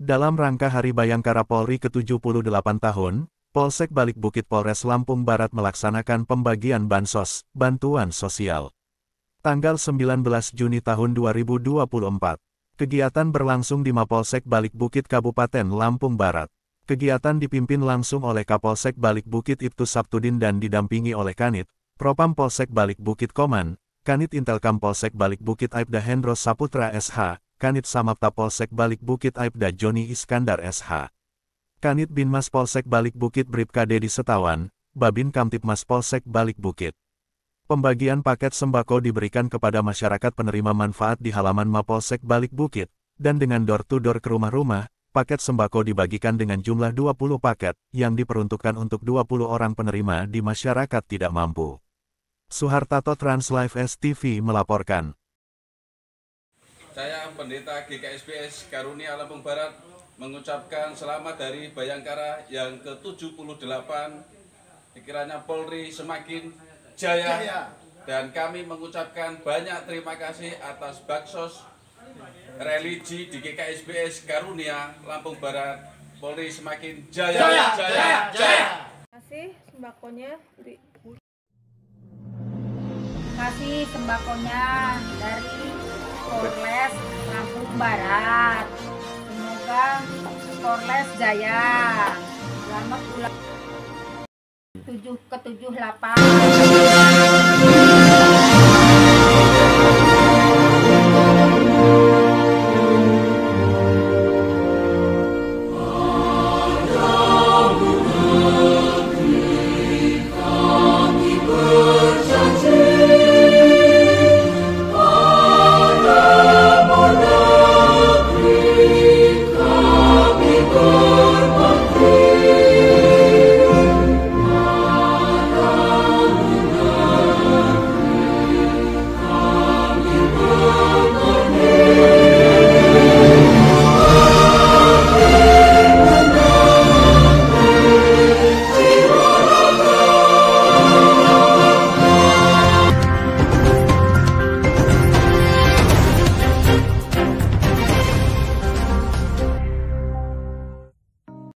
Dalam rangka Hari Bayangkara Polri ke-78 tahun, Polsek Balik Bukit Polres Lampung Barat melaksanakan pembagian bansos, bantuan sosial. Tanggal 19 Juni tahun 2024. Kegiatan berlangsung di Mapolsek Balik Bukit Kabupaten Lampung Barat. Kegiatan dipimpin langsung oleh Kapolsek Balik Bukit Ibtu Sabtudin dan didampingi oleh Kanit, Propam Polsek Balik Bukit Koman, Kanit Intelkam Polsek Balik Bukit Aibda Hendro Saputra SH, Kanit Samapta Polsek Balik Bukit Aibda Joni Iskandar SH. Kanit Binmas Polsek Balik Bukit Bribka Dedi Setawan, Babin Kamtipmas Polsek Balik Bukit. Pembagian paket sembako diberikan kepada masyarakat penerima manfaat di halaman Mapolsek Balik Bukit, dan dengan door-to-door ke rumah-rumah, paket sembako dibagikan dengan jumlah 20 paket, yang diperuntukkan untuk 20 orang penerima di masyarakat tidak mampu. Suhartato Translive STV melaporkan. Saya Pendeta GKSBS Karunia Lampung Barat mengucapkan selamat Hari Bayangkara yang ke-78. Kiranya Polri semakin jaya dan kami mengucapkan banyak terima kasih atas baksos religi di GKSBS Karunia Lampung Barat. Polri semakin jaya. Terima kasih sembakonya dari Polres Lampung Barat. Semoga Polres jaya. Selamat ulang ke-78.